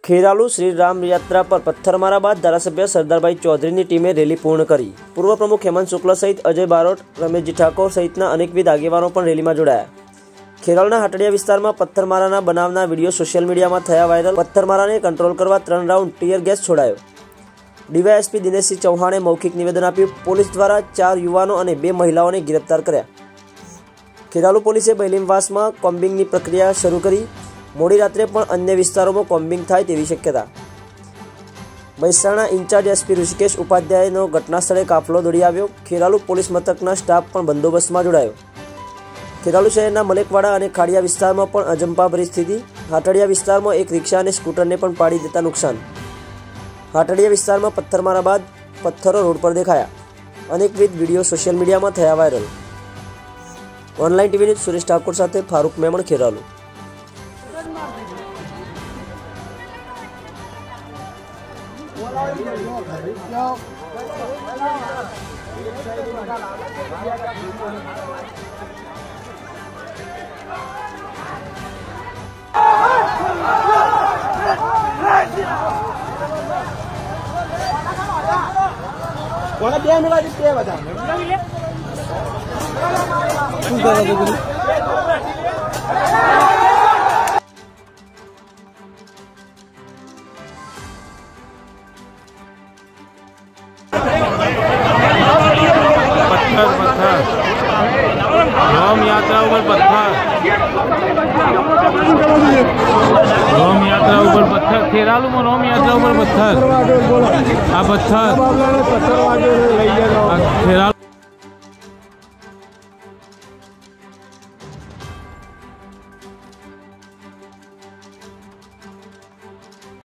ખેરાલુ श्री राम यात्रा पर पत्थरमारा बाद धारासभ्य सरदारभाई चौधरी की टीमे रेली पूर्ण करी। पूर्व प्रमुख हेमंत शुक्ला सहित अजय बारोट, रमेशजी ठाकोर सहितना अनेकविध आगेवानो पण रेली में जोड़ाया। खेरालुना हाटडिया विस्तार में पत्थरमाराना बनावना विडियो सोशियल मीडिया में थया वायरल। पत्थरमाराने कंट्रोल करवा 3 राउंड टीयर गैस छोड़ायो। डीवायएसपी दिनेश सिंह चौहाणे मौखिक निवेदन आप्युं। पोलीस द्वारा 4 युवानों और 2 महिलाओं गिरफ्तार कर्या। खेरालु पोलीसे बैलीमवास में कोम्बिंग की प्रक्रिया शुरू करी। मोडी रात्रे पण अन्य विस्तारों में कोम्बिंग थाय तेवी शक्यता। महेसाणा इंचार्ज एसपी ऋषिकेश उपाध्यायनो घटनास्थळे काफलो दौड़ी आव्यो। खेरालु पोलीस मथकना स्टाफ पण बंदोबस्त में जोड़ायो। खेरालु शहरना मलेकवाड़ा और खाड़िया विस्तार में पण अजंपाभरी स्थिति। हाटडिया विस्तार में एक रिक्शा और स्कूटर ने पण पाड़ी देता नुकसान। हाटडिया विस्तार में पत्थरमारा बाद पत्थरों रोड पर देखाया। अनेकविध वीडियो सोशियल मीडिया में थया viral. Online TV news Suresh Thakur साथे फारूक मेमण, खेरालु। કોને બે મિનિટ તે બધા શું કરે છે ગુરુ रोम यात्रा ऊपर पत्थर, रोम यात्रा ऊपर पत्थर। खेरालू में रोम यात्रा ऊपर पत्थर। आ पत्थर खेरालू।